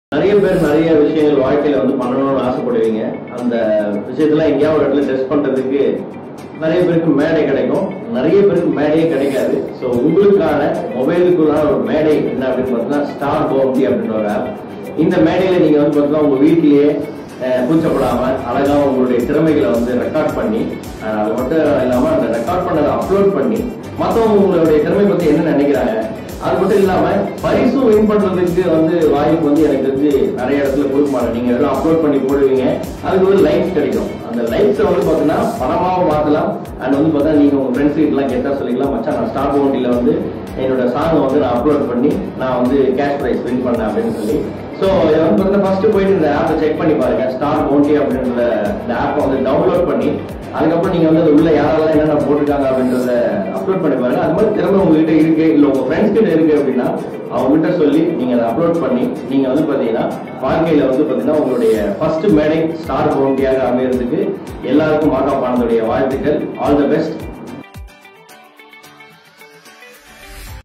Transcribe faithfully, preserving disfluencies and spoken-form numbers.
நிறைய பேர் நிறைய விஷயங்கள் வாழ்க்கையில வந்து பண்ணணும்னு ஆசைப்படுவீங்க. அந்த விஷயத்துல எங்கேயாவது ஒரு இடத்துல டெஸ்ட் பண்றதுக்கு நிறைய பேருக்கு மேடை கிடைக்கும், நிறைய பேருக்கு மேடையே கிடைக்காது. ஸோ உங்களுக்கான மொபைலுக்குள்ளான ஒரு மேடை என்ன அப்படின்னு பார்த்தீங்கன்னா ஸ்டார் பவுண்டி அப்படின்னு ஒரு ஆப். இந்த மேடையில நீங்க வந்து பார்த்தீங்கன்னா உங்க வீட்டிலேயே கூச்சப்படாம அழகா உங்களுடைய திறமைகளை வந்து ரெக்கார்ட் பண்ணி, அது மட்டும் இல்லாம அந்த ரெக்கார்ட் பண்ணதை அப்லோட் பண்ணி மற்றவங்க உங்களுடைய திறமை பத்தி என்ன நினைக்கிறாங்க, அது மட்டும் இல்லாம பரிசும் வின் பண்றதுக்கு வந்து வாய்ப்பு வந்து எனக்கு வந்து நிறைய இடத்துல கொடுக்க மாட்டேன். நீங்க எல்லாம் அப்லோட் பண்ணி போடுவீங்க, அதுக்கு வந்து லைக்ஸ் கிடைக்கும். அந்த லைக்ஸை வந்து பாத்தீங்கன்னா பணமாவும் மாத்தலாம். அண்ட் வந்து பார்த்தா நீங்க உங்க ஃப்ரெண்ட்ஸ் கிட்டலாம் கேட்டா சொல்லிக்கலாம், மச்சான் நான் ஸ்டார் பவுண்டில வந்து என்னோட சாங்கை வந்து நான் அப்லோட் பண்ணி நான் வந்து கேஷ் பிரைஸ் வின் பண்ணேன் அப்படின்னு சொல்லி. ஸோ இதை வந்து பார்த்தீங்கன்னா ஃபர்ஸ்ட் போயிட்டு இந்த ஆப்பை செக் பண்ணி பாருங்க. ஸ்டார் பவுண்டி அப்படின்ற இந்த ஆப்பை வந்து டவுன்லோட் பண்ணி அதுக்கப்புறம் நீங்க வந்து உள்ள யாரெல்லாம் என்னென்ன போட்டிருக்காங்க அப்படின்றத அப்லோட் பண்ணி பாருங்க. அது மாதிரி திறமை உங்ககிட்ட இருக்கு இல்ல உங்க ஃப்ரெண்ட்ஸ் கிட்ட இருக்கு அப்படின்னா அவங்க கிட்ட சொல்லி நீங்க அதை அப்லோட் பண்ணி நீங்க வந்து பாத்தீங்கன்னா வாழ்க்கையில வந்து பாத்தீங்கன்னா உங்களுடைய ஃபர்ஸ்ட் மேடை ஸ்டார் பவுண்டியாக அமையறதுக்கு எல்லாருக்கும் மாகாபானதுடைய வாழ்த்துக்கள். All the best.